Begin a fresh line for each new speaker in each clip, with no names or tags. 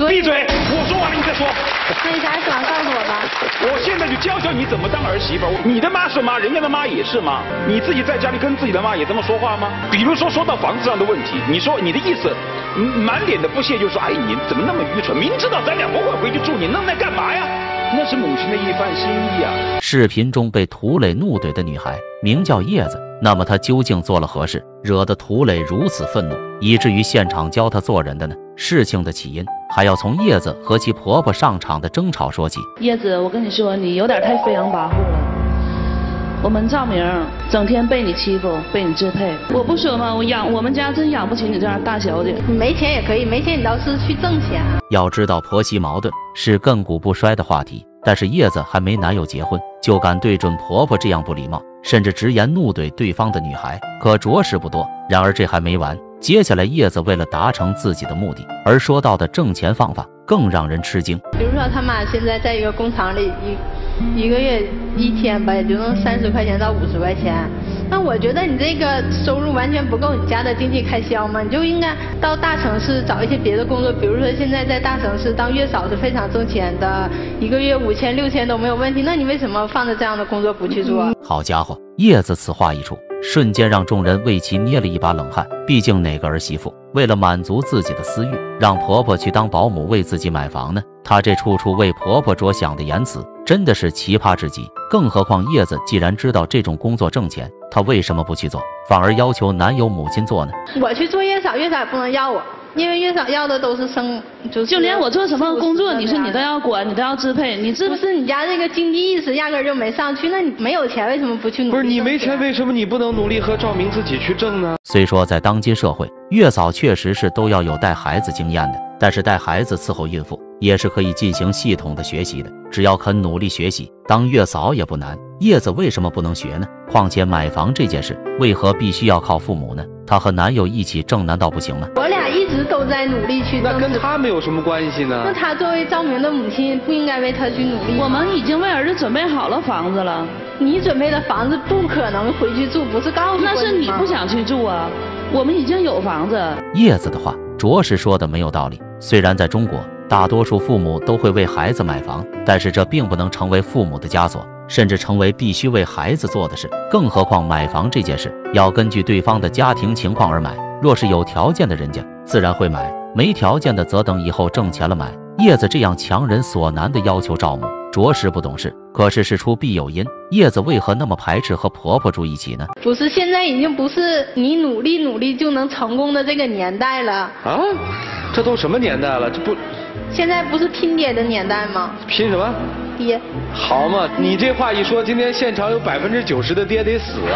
闭嘴！我说完了你再说。
那你啥时候告诉我吧？
我现在就教教你怎么当儿媳妇。你的妈是妈，人家的妈也是妈。你自己在家里跟自己的妈也这么说话吗？比如说到房子上的问题，你说你的意思，满脸的不屑，就说哎你怎么那么愚蠢？明知道咱俩不会回去住，你弄那干嘛呀？那是母亲的一番心意啊。
视频中被涂磊怒怼的女孩名叫叶子，那么她究竟做了何事，惹得涂磊如此愤怒，以至于现场教她做人的呢？事情的起因还要从叶子和其婆婆上场的争吵说起。
叶子，我跟你说，你有点太飞扬跋扈了。我们赵明整天被你欺负，被你支配。我不说吗？我们家真养不起你这样大小姐。
你没钱也可以，没钱你倒是去挣钱。
要知道婆媳矛盾是亘古不衰的话题，但是叶子还没男友结婚，就敢对准婆婆这样不礼貌，甚至直言怒怼对方的女孩，可着实不多。然而这还没完，接下来叶子为了达成自己的目的而说到的挣钱方法更让人吃惊。
比如说他妈现在在一个工厂里一个月1天吧，也就能30块钱到50块钱。那我觉得你这个收入完全不够你家的经济开销嘛，你就应该到大城市找一些别的工作。比如说现在在大城市当月嫂是非常挣钱的，一个月5000、6000都没有问题。那你为什么放着这样的工作不去做？
好家伙，叶子此话一出，瞬间让众人为其捏了一把冷汗。毕竟哪个儿媳妇为了满足自己的私欲，让婆婆去当保姆为自己买房呢？她这处处为婆婆着想的言辞真的是奇葩至极。更何况叶子既然知道这种工作挣钱，她为什么不去做，反而要求男友母亲做呢？
我去做月嫂，月嫂也不能要我，因为月嫂要的都是就
连我做什么工作，你说你都要管，你都要支配，你
不是你家这个经济意识压根儿就没上去，那你没有钱为什么不去努力？
不是你没钱，为什么你不能努力和赵明自己去挣呢？
虽说在当今社会，月嫂确实是都要有带孩子经验的，但是带孩子伺候孕妇也是可以进行系统的学习的，只要肯努力学习，当月嫂也不难。叶子为什么不能学呢？况且买房这件事为何必须要靠父母呢？她和男友一起挣难道不行吗？
我俩一直都在努力去挣。
那跟他们有什么关系呢？
那她作为赵明的母亲，不应该为他去努力？
我们已经为儿子准备好了房子了。
你准备的房子不可能回去住，不是告诉我？
那是你不想去住啊，我们已经有房子。
叶子的话着实说的没有道理。虽然在中国大多数父母都会为孩子买房，但是这并不能成为父母的枷锁，甚至成为必须为孩子做的事。更何况买房这件事要根据对方的家庭情况而买，若是有条件的人家自然会买，没条件的则等以后挣钱了买。叶子这样强人所难的要求赵母，着实不懂事。可是事出必有因，叶子为何那么排斥和婆婆住一起呢？
不是，现在已经不是你努力就能成功的这个年代了
啊！这都什么年代了？这不，现
在不是拼爹的年代吗？
拼什么？
爹。
好嘛，你这话一说，今天现场有90%的爹得死啊！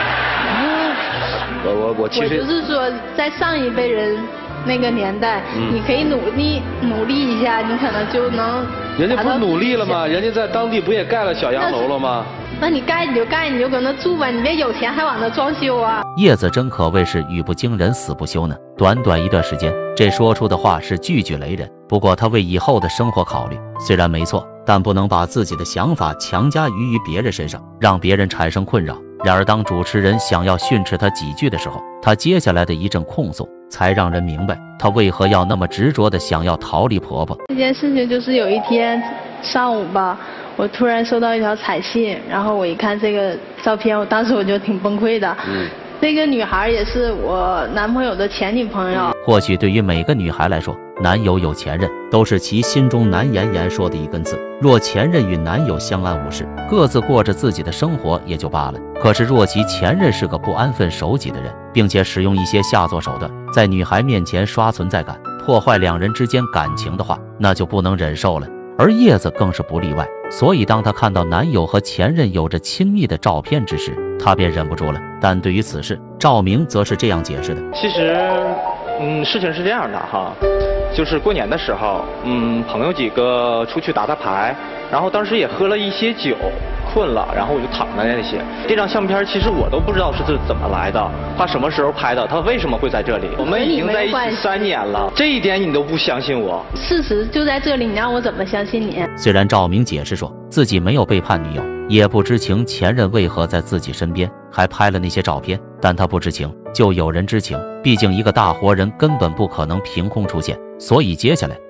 我其实
就是说，在上一辈人那个年代，你可以努力一下，你可能就能。
人家不是努力了吗？人家在当地不也盖了小洋楼了吗？
那你盖你就搁那住吧，你别有钱还往那装修啊！
叶子真可谓是语不惊人死不休呢。短短一段时间，这说出的话是句句雷人。不过他为以后的生活考虑，虽然没错，但不能把自己的想法强加于别人身上，让别人产生困扰。然而当主持人想要训斥他几句的时候，他接下来的一阵控诉才让人明白他为何要那么执着的想要逃离婆婆。
这件事情就是有一天上午吧，我突然收到一条彩信，然后我一看这个照片，我当时我就挺崩溃的。这个女孩也是我男朋友的前女朋友。
或许对于每个女孩来说，男友有前任都是其心中难言说的一根刺。若前任与男友相安无事，各自过着自己的生活也就罢了。可是若其前任是个不安分守己的人，并且使用一些下作手段，在女孩面前刷存在感，破坏两人之间感情的话，那就不能忍受了。而叶子更是不例外，所以当她看到男友和前任有着亲密的照片之时，她便忍不住了。但对于此事，赵明则是这样解释的：
其实，事情是这样的哈，就是过年的时候，朋友几个出去打牌，然后当时也喝了一些酒，困了，然后我就躺在那些。这张相片其实我都不知道是怎么来的，他什么时候拍的，他为什么会在这里？我们已经在一起3年了，这一点你都不相信我？
事实就在这里，你让我怎么相信你？
虽然赵明解释说自己没有背叛女友，也不知情前任为何在自己身边还拍了那些照片，但他不知情就有人知情，毕竟一个大活人根本不可能凭空出现。所以接下来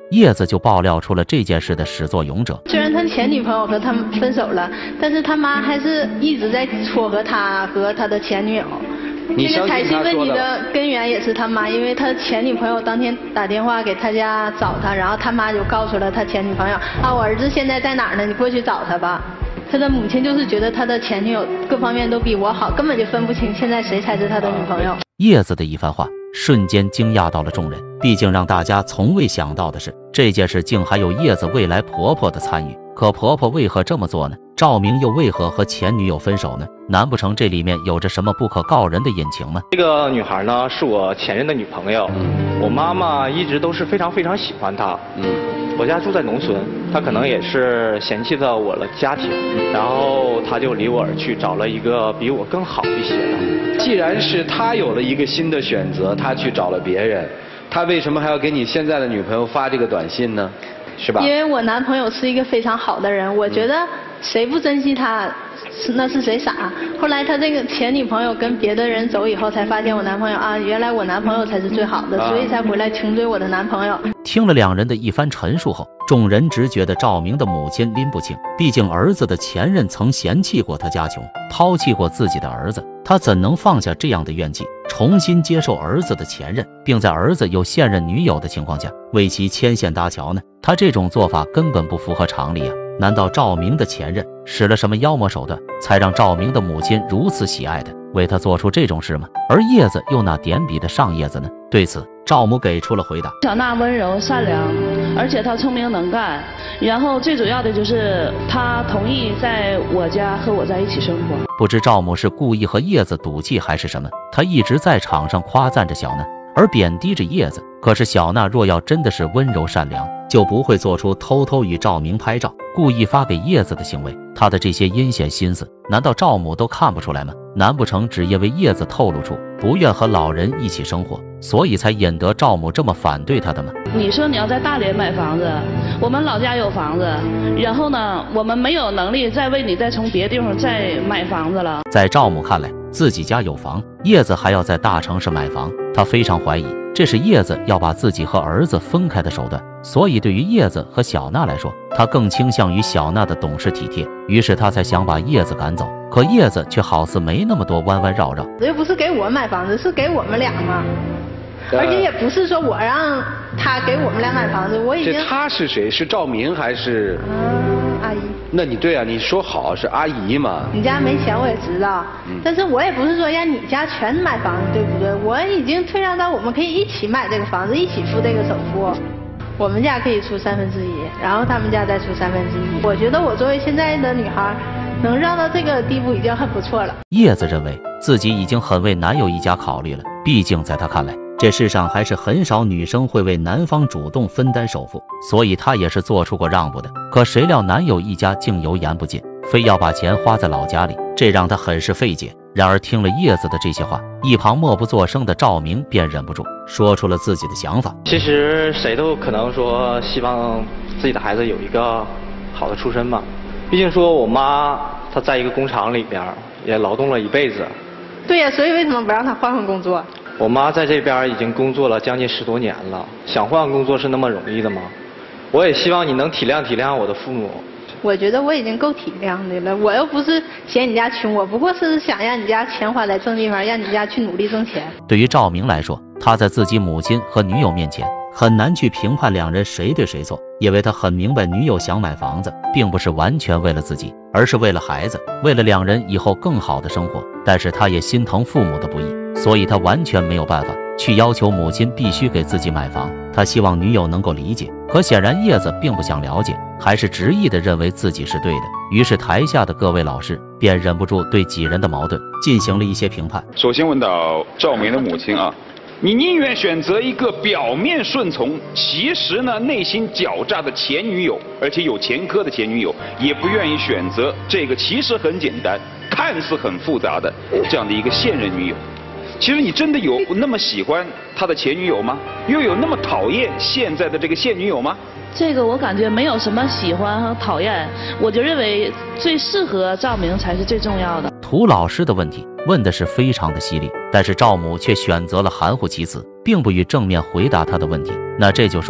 叶子就爆料出了这件事的始作俑者。
虽然他前女朋友和他分手了，但是他妈还是一直在撮合他和他的前女友。这个采信问题的根源也是他妈，因为他前女朋友当天打电话给他家找他，然后他妈就告诉了他前女朋友啊，我儿子现在在哪儿呢？你过去找他吧。他的母亲就是觉得他的前女友各方面都比我好，根本就分不清现在谁才是他的女朋友。
叶子的一番话瞬间惊讶到了众人，毕竟让大家从未想到的是，这件事竟还有叶子未来婆婆的参与。可婆婆为何这么做呢？赵明又为何和前女友分手呢？难不成这里面有着什么不可告人的隐情吗？
这个女孩呢，是我前任的女朋友。我妈妈一直都是非常非常喜欢她。我家住在农村，她可能也是嫌弃了我的家庭，然后她就离我而去，找了一个比我更好一些的。
既然是她有了一个新的选择，她去找了别人，她为什么还要给你现在的女朋友发这个短信呢？是吧？
因为我男朋友是一个非常好的人，我觉得谁不珍惜他，那是谁傻。后来他这个前女朋友跟别的人走以后，才发现我男朋友啊，原来我男朋友才是最好的，所以才回来穷追我的男朋友。
听了两人的一番陈述后，众人只觉得赵明的母亲拎不清，毕竟儿子的前任曾嫌弃过他家穷，抛弃过自己的儿子，他怎能放下这样的怨气，重新接受儿子的前任，并在儿子有现任女友的情况下为其牵线搭桥呢？他这种做法根本不符合常理啊！难道赵明的前任使了什么妖魔手段，才让赵明的母亲如此喜爱他，为他做出这种事吗？而叶子又哪点比得上叶子呢？对此，赵母给出了回答：
小娜温柔善良，而且她聪明能干，然后最主要的就是她同意在我家和我在一起生活。
不知赵母是故意和叶子赌气还是什么，她一直在场上夸赞着小娜，而贬低着叶子。可是小娜若要真的是温柔善良，就不会做出偷偷与赵明拍照，故意发给叶子的行为。她的这些阴险心思，难道赵母都看不出来吗？难不成只因为叶子透露出不愿和老人一起生活，所以才引得赵母这么反对她的吗？
你说你要在大连买房子，我们老家有房子，然后呢，我们没有能力再为你再从别地方再买房子了。
在赵母看来，自己家有房，叶子还要在大城市买房，她非常怀疑这是叶子要把自己和儿子分开的手段。所以对于叶子和小娜来说，她更倾向于小娜的懂事体贴，于是她才想把叶子赶走。可叶子却好似没那么多弯弯绕绕，
又不是给我买房子，是给我们俩嘛。而且也不是说我让他给我们俩买房子，我已经。
这他是谁？是赵明还是？
阿姨。
那你对啊，你说好是阿姨嘛。
你家没钱我也知道，但是我也不是说让你家全买房子，对不对？我已经退让到我们可以一起买这个房子，一起付这个首付。我们家可以出1/3，然后他们家再出1/3。我觉得我作为现在的女孩，能让到这个地步已经很不错了。
叶子认为自己已经很为男友一家考虑了，毕竟在她看来，这世上还是很少女生会为男方主动分担首付，所以她也是做出过让步的。可谁料男友一家竟油盐不进，非要把钱花在老家里，这让她很是费解。然而听了叶子的这些话，一旁默不作声的赵明便忍不住说出了自己的想法。
其实谁都可能说希望自己的孩子有一个好的出身嘛，毕竟说我妈她在一个工厂里边也劳动了一辈子。
对呀，所以为什么不让她换工作？
我妈在这边已经工作了将近10多年了，想换工作是那么容易的吗？我也希望你能体谅体谅我的父母。
我觉得我已经够体谅的了，我又不是嫌你家穷，我不过是想让你家钱花在正地方，让你家去努力挣钱。
对于赵明来说，他在自己母亲和女友面前很难去评判两人谁对谁错，因为他很明白女友想买房子并不是完全为了自己，而是为了孩子，为了两人以后更好的生活。但是他也心疼父母的不易，所以他完全没有办法去要求母亲必须给自己买房。他希望女友能够理解，可显然叶子并不想了解，还是执意地认为自己是对的。于是台下的各位老师便忍不住对几人的矛盾进行了一些评判。
首先问到赵明的母亲啊，你宁愿选择一个表面顺从，其实呢内心狡诈的前女友，而且有前科的前女友，也不愿意选择这个其实很简单，看似很复杂的这样的一个现任女友。其实你真的有那么喜欢他的前女友吗？又有那么讨厌现在的这个现女友吗？
这个我感觉没有什么喜欢和讨厌，我就认为最适合赵明才是最重要的。
涂老师的问题问的是非常的犀利，但是赵母却选择了含糊其辞，并不予正面回答他的问题。那这就说明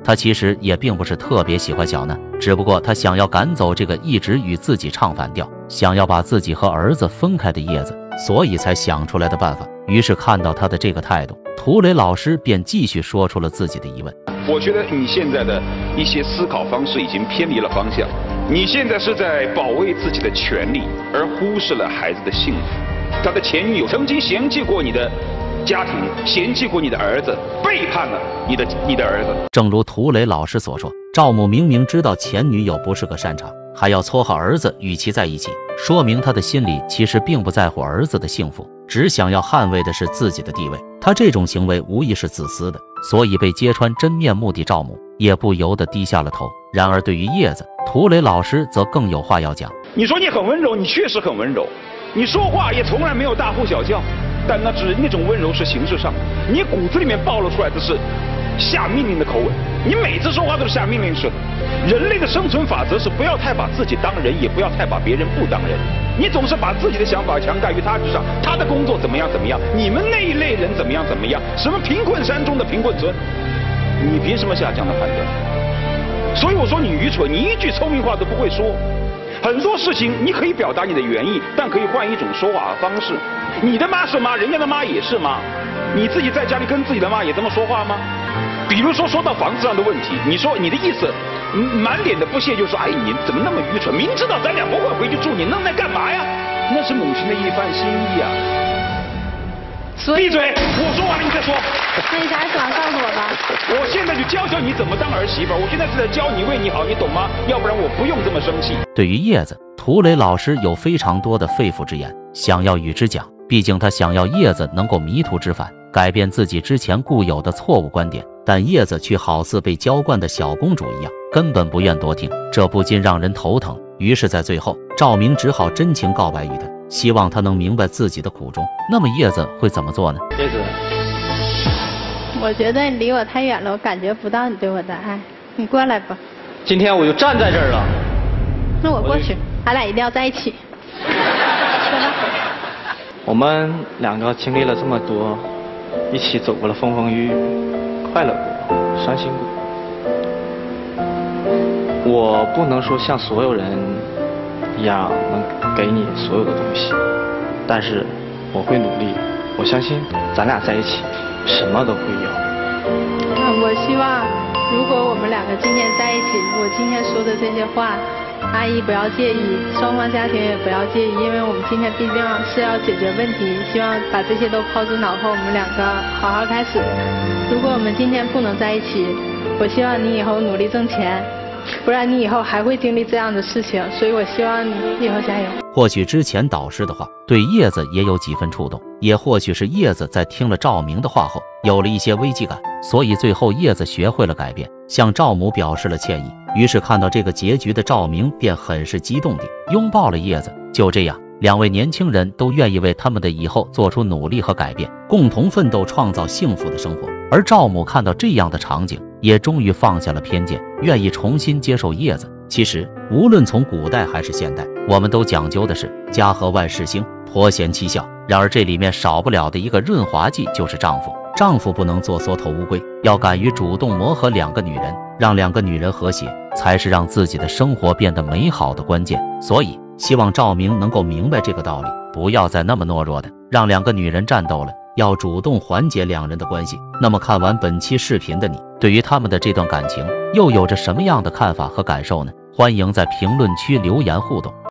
他其实也并不是特别喜欢小南，只不过他想要赶走这个一直与自己唱反调，想要把自己和儿子分开的叶子，所以才想出来的办法。于是看到他的这个态度，涂磊老师便继续说出了自己的疑问。
我觉得你现在的一些思考方式已经偏离了方向，你现在是在保卫自己的权利，而忽视了孩子的幸福。他的前女友曾经嫌弃过你的家庭，嫌弃过你的儿子，背叛了你的儿子。
正如涂磊老师所说，赵母明明知道前女友不是个善茬，还要撮合儿子与其在一起，说明他的心里其实并不在乎儿子的幸福，只想要捍卫的是自己的地位。他这种行为无疑是自私的，所以被揭穿真面目的赵母也不由得低下了头。然而对于叶子，涂磊老师则更有话要讲。
你说你很温柔，你确实很温柔，你说话也从来没有大呼小叫，但那种温柔是形式上的，你骨子里面暴露出来的是下命令的口吻，你每次说话都是下命令式的。人类的生存法则是不要太把自己当人，也不要太把别人不当人。你总是把自己的想法强盖于他之上，他的工作怎么样怎么样，你们那一类人怎么样怎么样，什么贫困山中的贫困村，你凭什么下这样的判断？所以我说你愚蠢，你一句聪明话都不会说。很多事情你可以表达你的原意，但可以换一种说话方式。你的妈是妈，人家的妈也是妈，你自己在家里跟自己的妈也这么说话吗？比如说到房子上的问题，你说你的意思，满脸的不屑，就说哎你怎么那么愚蠢，明知道咱俩不会回去住，你弄那干嘛呀？那是母亲的一番心意啊。闭嘴！我说完了你再说。
那你啥时候告诉我吧？
我现在就教你怎么当儿媳妇，我现在是在教你为你好，你懂吗？要不然我不用这么生气。
对于叶子，涂磊老师有非常多的肺腑之言想要与之讲，毕竟他想要叶子能够迷途知返，改变自己之前固有的错误观点，但叶子却好似被娇惯的小公主一样，根本不愿多听，这不禁让人头疼。于是在最后，赵明只好真情告白于他，希望他能明白自己的苦衷。那么叶子会怎么做呢？
叶子，
我觉得你离我太远了，我感觉不到你对我的爱。你过来吧。
今天我就站在这儿了。
那我过去，咱俩一定要在一起。说吧。
我们两个经历了这么多，一起走过了风风雨雨，快乐过，伤心过。我不能说像所有人一样能给你所有的东西，但是我会努力，我相信咱俩在一起什么都会有。
我希望如果我们两个今天在一起，我今天说的这些话，阿姨不要介意，双方家庭也不要介意，因为我们今天毕竟是要解决问题，希望把这些都抛之脑后，我们两个好好开始。如果我们今天不能在一起，我希望你以后努力挣钱，不然你以后还会经历这样的事情，所以我希望你以后加油。
或许之前导师的话对叶子也有几分触动，也或许是叶子在听了赵明的话后有了一些危机感，所以最后叶子学会了改变，向赵母表示了歉意。于是看到这个结局的赵明便很是激动地拥抱了叶子。就这样，两位年轻人都愿意为他们的以后做出努力和改变，共同奋斗，创造幸福的生活。而赵母看到这样的场景，也终于放下了偏见，愿意重新接受叶子。其实无论从古代还是现代，我们都讲究的是家和万事兴，婆贤妻孝。然而这里面少不了的一个润滑剂就是丈夫。丈夫不能做缩头乌龟，要敢于主动磨合两个女人，让两个女人和谐，才是让自己的生活变得美好的关键。所以希望赵明能够明白这个道理，不要再那么懦弱的让两个女人战斗了，要主动缓解两人的关系。那么看完本期视频的你，对于他们的这段感情又有着什么样的看法和感受呢？欢迎在评论区留言互动。